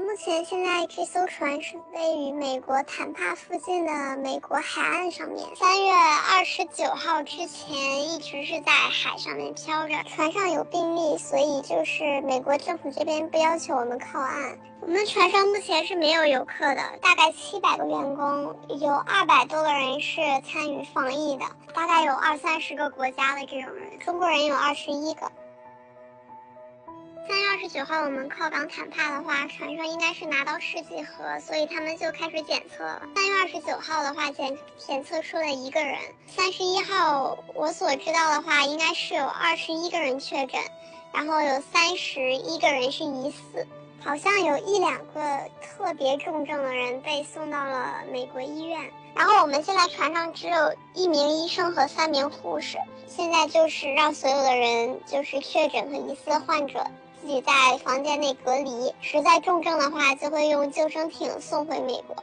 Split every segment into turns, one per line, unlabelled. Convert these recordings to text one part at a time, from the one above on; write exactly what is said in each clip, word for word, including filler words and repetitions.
目前现在这艘船是位于美国坦帕附近的美国海岸上面。三月二十九号之前一直是在海上面漂着，船上有病例，所以就是美国政府这边不要求我们靠岸。我们船上目前是没有游客的，大概七百个员工，有二百多个人是参与防疫的，大概有二三十个国家的这种人，中国人有二十一个。三月二十九号我们靠港坦帕的话，船上应该是拿到试剂盒，所以他们就开始检测了。三月二十九号的话，检检测出了一个人。三十一号我所知道的话，应该是有二十一个人确诊，然后有三十一个人是疑似，好像有一两个特别重症的人被送到了美国医院。然后我们现在船上只有一名医生和三名护士，现在就是让所有的人就是确诊和疑似患者自己在房间内隔离，实在重症的话就会用救生艇送回美国。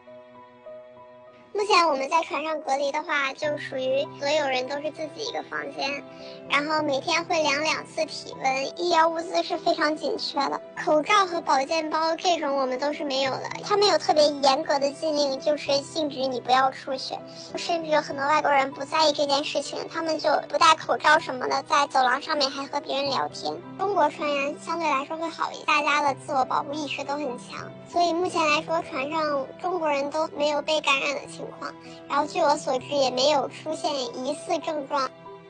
目前我们在船上隔离的话，就属于所有人都是自己一个房间，然后每天会量两次体温，医疗物资是非常紧缺的，口罩和保健包这种我们都是没有的。他们有特别严格的禁令，就是禁止你不要出去，甚至有很多外国人不在意这件事情，他们就不戴口罩什么的，在走廊上面还和别人聊天。中国船员相对来说会好一些，大家的自我保护意识都很强，所以目前来说船上中国人都没有被感染的情况。然后据我所知也没有出现疑似症状，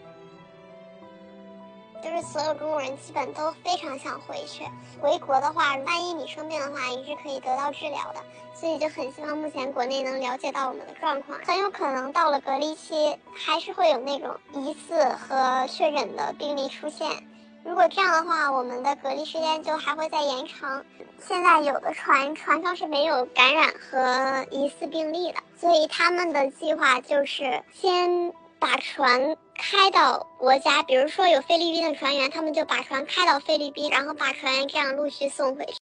就是所有中国人基本都非常想回去。回国的话，万一你生病的话，你是可以得到治疗的，所以就很希望目前国内能了解到我们的状况。很有可能到了隔离期，还是会有那种疑似和确诊的病例出现。如果这样的话，我们的隔离时间就还会再延长。现在有的船船上是没有感染和疑似病例的，所以他们的计划就是先把船开到国家，比如说有菲律宾的船员，他们就把船开到菲律宾，然后把船员这样陆续送回去。